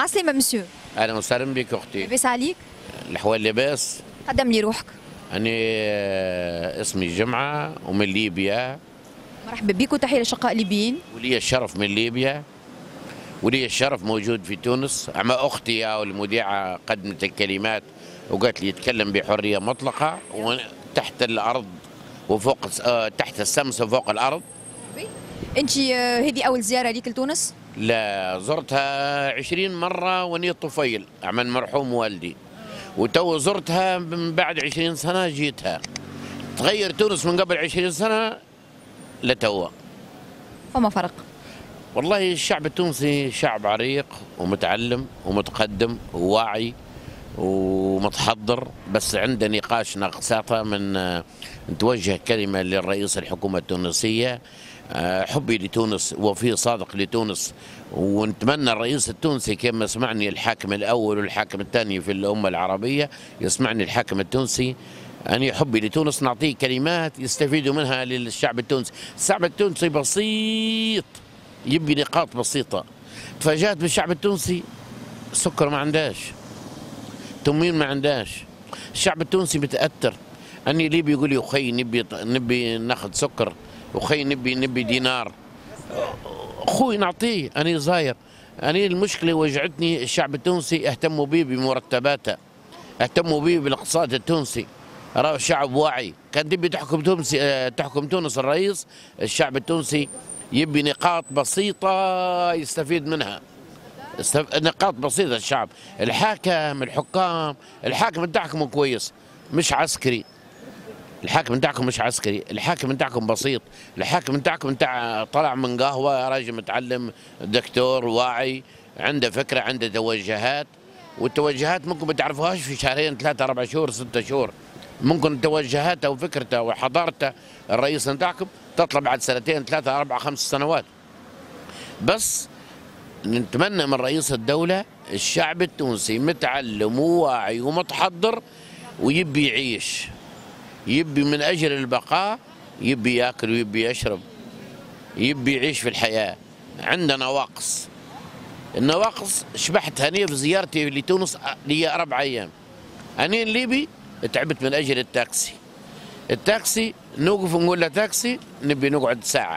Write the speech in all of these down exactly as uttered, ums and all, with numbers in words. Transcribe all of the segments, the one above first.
عسلامة مسيو. اهلا وسهلا بك اختي. لاباس عليك؟ الاحوال لاباس. قدم لي روحك. انا آه، اسمي جمعه ومن ليبيا. مرحبا بك وتحية للشقاء الليبيين. ولي الشرف من ليبيا، ولي الشرف موجود في تونس. اما اختي او المذيعه قدمت الكلمات وقالت لي يتكلم بحريه مطلقه وتحت الارض وفوق آه، تحت الشمس وفوق الارض. انت هذه اول زيارة ليك لتونس؟ لا، زرتها عشرين مرة وني طفيل من مرحوم والدي، وتو زرتها من بعد عشرين سنة جيتها. تغير تونس من قبل عشرين سنة لتوا. فما فرق؟ والله الشعب التونسي شعب عريق ومتعلم ومتقدم وواعي ومتحضر، بس عنده نقاش ناقصاته من نتوجه كلمة للرئيس الحكومة التونسية. حبي لتونس وفي صادق لتونس، ونتمنى الرئيس التونسي كما سمعني الحاكم الأول والحاكم الثاني في الأمة العربية يسمعني الحاكم التونسي. أنا حبي لتونس نعطيه كلمات يستفيدوا منها للشعب التونسي. الشعب التونسي بسيط، يبي نقاط بسيطة. تفاجأت بالشعب التونسي، سكر ما عنداش، تموين ما عنداش. الشعب التونسي متأثر. أني ليبي يقول لي أخي نبي نبي ناخذ سكر، أخي نبي نبي دينار، أخوي نعطيه. أنا صاير، أنا المشكلة وجعتني الشعب التونسي اهتموا بي بمرتباته، اهتموا بي بالاقتصاد التونسي. راه شعب واعي. كان تبي تحكم تونس تحكم تونس الرئيس، الشعب التونسي يبي نقاط بسيطة يستفيد منها. نقاط بسيطة. الشعب الحاكم الحكام الحاكم بتاعكم كويس مش عسكري. الحاكم بتاعكم مش عسكري، الحاكم بتاعكم بسيط، الحاكم بتاعكم بتاع طلع من قهوة راجل متعلم دكتور واعي عنده فكرة عنده توجهات، والتوجهات ممكن ما تعرفوهاش في شهرين ثلاثة أربع شهور ستة شهور. ممكن توجهاته وفكرته وحضارته الرئيس بتاعكم تطلع بعد سنتين ثلاثة أربع خمس سنوات. بس نتمنى من رئيس الدولة الشعب التونسي متعلم وواعي ومتحضر ويبي يعيش، يبي من أجل البقاء، يبي ياكل ويبي يشرب، يبي يعيش في الحياة. عندنا نواقص. النواقص شبحتها أنا في زيارتي لتونس لي أربع أيام. أنا الليبي تعبت من أجل التاكسي. التاكسي نوقف ونقول له تاكسي نبي نقعد ساعة.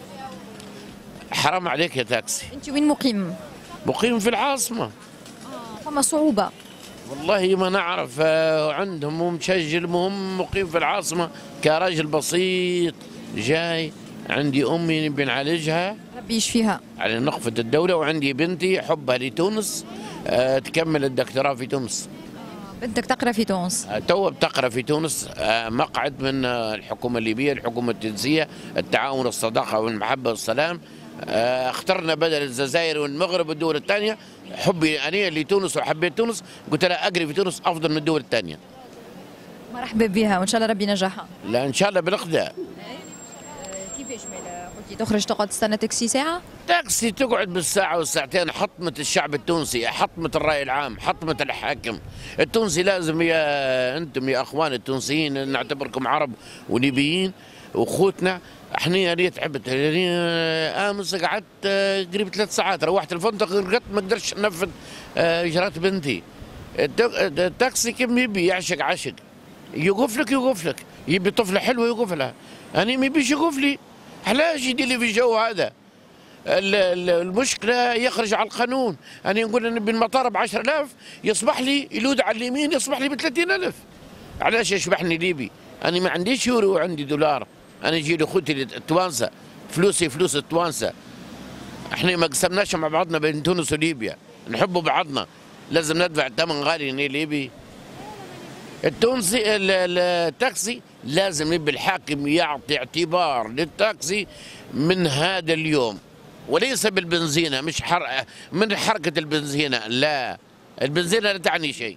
حرام عليك يا تاكسي. انت وين مقيم؟ مقيم في العاصمة. آه فما صعوبة. والله ما نعرف، آه، عندهم مشجل مهم مقيم في العاصمة كراجل بسيط جاي. عندي أمي نبي نعالجها ربي يشفيها على نقفة الدولة، وعندي بنتي حبها لتونس آه، تكمل الدكتوراه في تونس. بدك تقرا في تونس؟ آه، تو بتقرا في تونس. آه، مقعد من آه، الحكومة الليبية الحكومة التونسية التعاون الصداقة والمحبة والسلام. آه، اخترنا بدل الجزائر والمغرب والدول الثانية. حبي أنا لتونس وحبيت تونس قلت لها أقري في تونس أفضل من الدول الثانية. مرحبا بها وإن شاء الله ربي ينجحها. لا إن شاء الله بالقدا. كيفاش مالا قلتي تخرج تقعد تستنى تاكسي ساعة؟ تاكسي تقعد بالساعة والساعتين. حطمة الشعب التونسي، حطمة الرأي العام، حطمة الحاكم التونسي. لازم يا أنتم يا أخوان التونسيين نعتبركم عرب وليبيين وأخوتنا. احنا اللي تعبت امس قعدت قريب ثلاث ساعات، روحت الفندق رقدت ما قدرتش انفذ اجراءات بنتي. التاكسي كم يبي يعشق عشق، يوقف لك يوقف لك، يبي طفله حلوه يوقف لها. انا ما يبيش يوقف لي، علاش يدير لي في الجو هذا؟ المشكله يخرج على القانون. انا نقول نبي المطار ب عشرة آلاف يصبح لي يلود على اليمين يصبح لي ب ثلاثين ألف. علاش يشبحني ليبي؟ انا ما عنديش يورو وعندي دولار. انا يجي لي اخوتي التوانسه فلوسي فلوس التوانسه. احنا ما قسمناش مع بعضنا بين تونس وليبيا، نحبوا بعضنا. لازم ندفع ثمن غالي اني ليبي. التونسي التاكسي لازم يبي الحاكم يعطي اعتبار للتاكسي من هذا اليوم، وليس بالبنزينه. مش حرق من حركه البنزينه، لا البنزينه لا تعني شيء.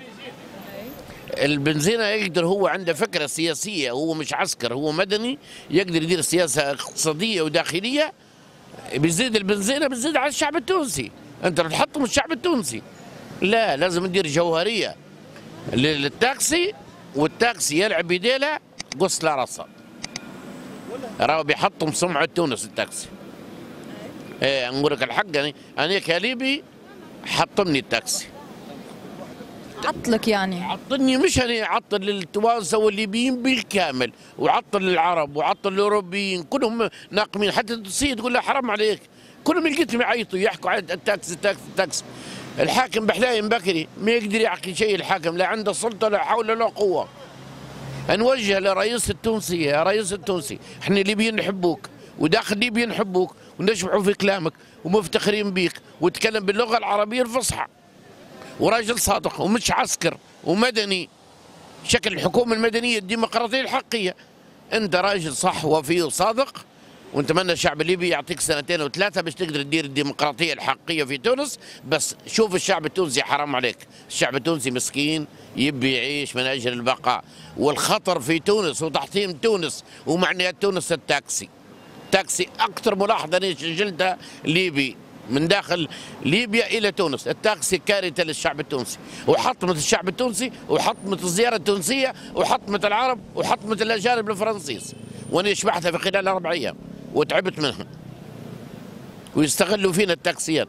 البنزينة يقدر هو عنده فكرة سياسية، هو مش عسكر هو مدني، يقدر يدير سياسة اقتصادية وداخلية. بيزيد البنزينة بتزيد على الشعب التونسي. انت بتحطم الشعب التونسي. لا لازم ندير جوهرية للتاكسي، والتاكسي يلعب بيديله قص لا رصة. راهو بيحطم سمعة تونس التاكسي. ايه نقول لك الحق، يعني انا كليبي حطمني التاكسي. عطلك يعني؟ عطلني، مش انا، عطل التوانسه والليبيين بالكامل، وعطل العرب وعطل الاوروبيين كلهم ناقمين، حتى التونسيه تقول له حرام عليك، كلهم لقيتهم يعيطوا يحكوا على التاكسي التاكسي التاكسي. الحاكم بحلايم بكري ما يقدر يعقل شيء، الحاكم لا عنده سلطه لا حول ولا قوه. نوجه لرئيس التونسي، يا رئيس التونسي احنا الليبيين نحبوك وداخل ليبيا نحبوك ونشبعوا في كلامك ومفتخرين بيك، وتكلم باللغه العربيه الفصحى، وراجل صادق ومش عسكر ومدني، شكل الحكومه المدنيه الديمقراطيه الحقيه. انت راجل صح وفي وصادق، ونتمنى الشعب الليبي يعطيك سنتين او ثلاثه باش تقدر تدير الديمقراطيه الحقيقيه في تونس. بس شوف الشعب التونسي حرام عليك، الشعب التونسي مسكين يبي يعيش من اجل البقاء، والخطر في تونس وتحطيم تونس ومعنيات تونس التاكسي. تاكسي اكثر ملاحظه انا سجلتها ليبي من داخل ليبيا الى تونس، التاكسي كارثه للشعب التونسي، وحطمت الشعب التونسي وحطمت الزياره التونسيه وحطمت العرب وحطمت الاجانب الفرنسيس، وانا شبعتها في خلال اربع ايام وتعبت منها. ويستغلوا فينا التاكسيات.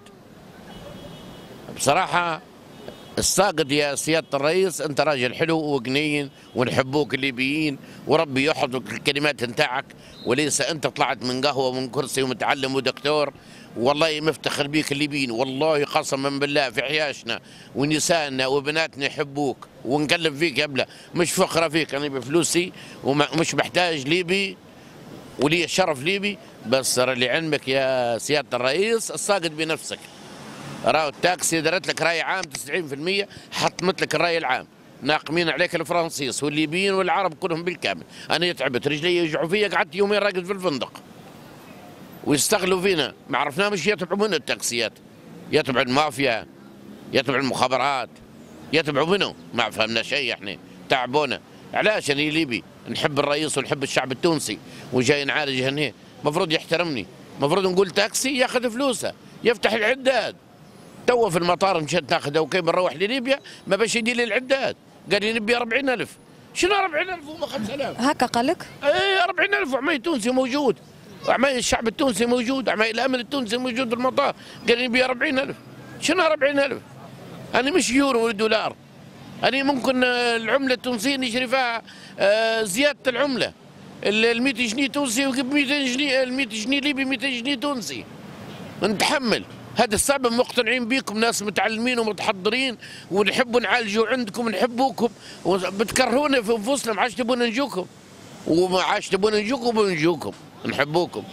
بصراحه الساقط يا سياده الرئيس، انت راجل حلو وقنين ونحبوك الليبيين، وربي يحفظك الكلمات نتاعك، وليس انت طلعت من قهوه ومن كرسي ومتعلم ودكتور. والله مفتخر بيك الليبيين، والله قسما بالله في حياشنا ونسائنا وبناتنا يحبوك، ونكلم فيك يا بلا، مش فخره فيك، انا بفلوسي ومش محتاج ليبي ولي الشرف ليبي، بس لعلمك يا سياده الرئيس الساقط بنفسك. راهو التاكسي درت لك راي عام تسعين بالمئة، حطمت لك الراي العام، ناقمين عليك الفرنسيس والليبيين والعرب كلهم بالكامل. انا تعبت رجلي يوجعوا فيا، قعدت يومين راقد في الفندق. ويستغلوا فينا، ما عرفنا مش يتبعوا منه التاكسيات، يتبعوا المافيا، يتبعوا المخابرات، يتبعوا منه، ما فهمنا شيء احنا، تعبونا. علاش انا ليبي نحب الرئيس ونحب الشعب التونسي وجاي نعالج هنا، المفروض يحترمني، المفروض نقول تاكسي ياخذ فلوسه، يفتح العداد. توا في المطار مشيت ناخذه وكي بنروح لليبيا ما باش يدير لي العداد، قال لي نبي أربعين ألف. شنو أربعين ألف وما خمسة آلاف؟ هكا قال لك؟ ايه أربعين ألف، وعماي تونسي موجود، وعماي الشعب التونسي موجود، وعماي الامن التونسي موجود في المطار، قال لي نبي أربعين ألف. شنو أربعين ألف؟ انا مش يورو ولا دولار، انا ممكن العمله التونسيه نشري فيها زياده العمله، ال مئة جنيه تونسي وجيب مئتين جنيه، ال مئة جنيه ليبي مئتين جنيه تونسي نتحمل. هذا السبب مقتنعين بيكم، ناس متعلمين ومتحضرين ونحبوا نعالجوا عندكم، نحبوكم وبتكرهونا في انفسنا، ما عادش تبون نجوكم، وما عادش تبون نجوكم ونجوكم، نحبوكم.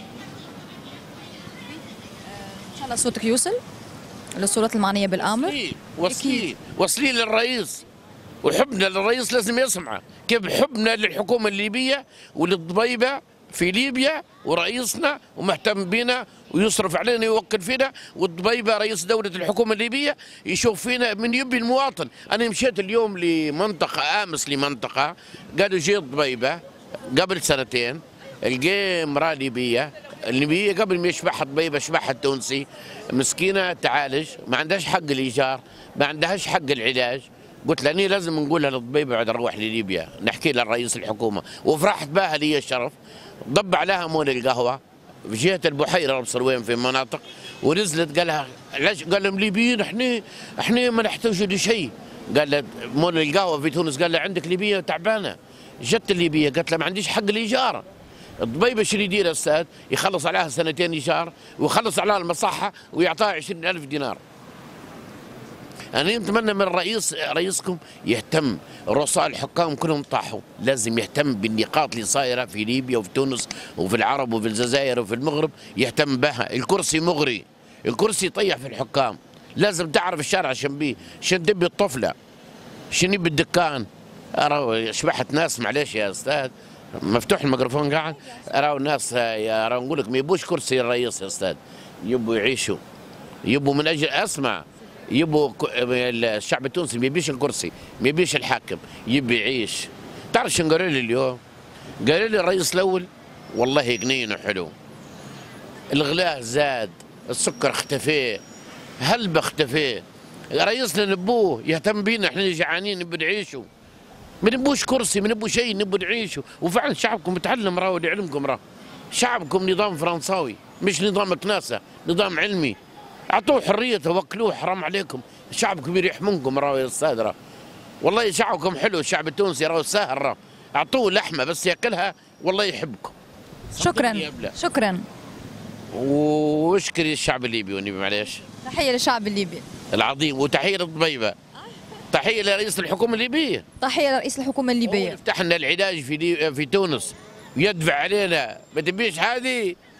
ان شاء الله صوتك يوصل للسلطات المعنيه بالامر. وصلي وصلي وصلي للرئيس، وحبنا للرئيس لازم يسمعه، كيف حبنا للحكومه الليبيه وللضبيبه في ليبيا، ورئيسنا ومهتم بنا ويصرف علينا ويوكل فينا، والضبيبه رئيس دوله الحكومه الليبيه يشوف فينا من يبي المواطن. انا مشيت اليوم لمنطقه، امس لمنطقه قالوا جيت ضبيبه قبل سنتين، لقي امراه ليبيه، الليبيه قبل ما يشبعها ضبيبه شبعها التونسي، مسكينه تعالج، ما عندهاش حق الايجار، ما عندهاش حق العلاج. قلت لها لازم نقولها للضبيبه بعد نروح لليبيا نحكي لها لرئيس الحكومه، وفرحت بها لي الشرف. ضب عليها مول القهوه في جهه البحيره ابصر وين في مناطق، ونزلت قال لها علاش؟ قال لهم ليبيين احنا احنا ما نحتاجوا لشيء. قال لها مول القهوه في تونس، قال لها عندك ليبيه تعبانه. جت الليبيه قالت لها ما عنديش حق الايجار. الضبيبه شنو يدير استاذ؟ يخلص عليها سنتين ايجار ويخلص عليها المصحه ويعطيها عشرين ألف دينار. أنا نتمنى من الرئيس رئيسكم يهتم، رؤساء الحكام كلهم طاحوا، لازم يهتم بالنقاط اللي صايرة في ليبيا وفي تونس وفي العرب وفي الجزائر وفي المغرب، يهتم بها. الكرسي مغري، الكرسي يطيح في الحكام، لازم تعرف الشارع شن بيه، شن تبي الطفلة، شن يبي الدكان. أرى شبحت ناس، معلش يا أستاذ مفتوح الميكروفون قاعد، أرى الناس يا أرى نقول لك ما يبوش كرسي الرئيس يا أستاذ، يبوا يعيشوا، يبوا من أجل أسمع، يبوا الشعب التونسي ما يبيش الكرسي، ما يبيش الحاكم، يبي يعيش. تعرف شنو قالوا لي اليوم؟ قالوا لي الرئيس الاول والله جنين وحلو، الغلاء زاد، السكر اختفى، هلبة اختفى، رئيسنا نبوه يهتم بينا، احنا جعانين نبي نعيشوا، ما نبوش كرسي، ما نبو شيء، نبو نعيشوا. وفعلا شعبكم متعلم، راهو لعلمكم، راه شعبكم نظام فرنساوي مش نظام كناسه، نظام علمي. اعطوه حريته وكلوه، حرام عليكم، شعب كبير يحمونكم راهو يا استاذ راه. والله شعبكم حلو، الشعب التونسي راهو ساهر راه. اعطوه لحمه بس ياكلها والله يحبكم. شكرا شكرا. واشكري الشعب الليبي ونبي معليش. تحيه للشعب الليبي العظيم، وتحيه للضبيبه. تحيه لرئيس الحكومه الليبيه. تحيه لرئيس الحكومه الليبيه. يفتح لنا العلاج في في تونس ويدفع علينا، ما تبيش هذه